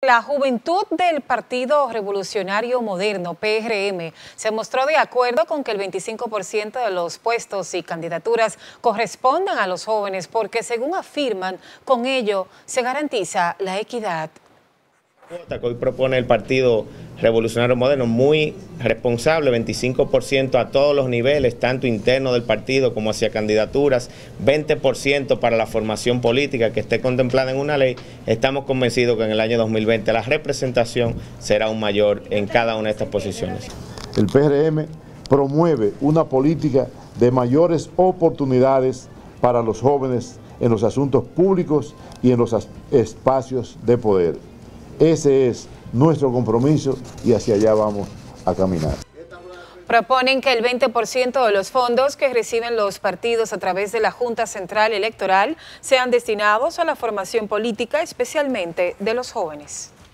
La juventud del Partido Revolucionario Moderno, PRM, se mostró de acuerdo con que el 25% de los puestos y candidaturas correspondan a los jóvenes porque, según afirman, con ello se garantiza la equidad. Que hoy propone el Partido Revolucionario Moderno, muy responsable, 25% a todos los niveles, tanto interno del partido como hacia candidaturas, 20% para la formación política que esté contemplada en una ley. Estamos convencidos que en el año 2020 la representación será aún mayor en cada una de estas posiciones. El PRM promueve una política de mayores oportunidades para los jóvenes en los asuntos públicos y en los espacios de poder. Ese es nuestro compromiso y hacia allá vamos a caminar. Proponen que el 20% de los fondos que reciben los partidos a través de la Junta Central Electoral sean destinados a la formación política, especialmente de los jóvenes.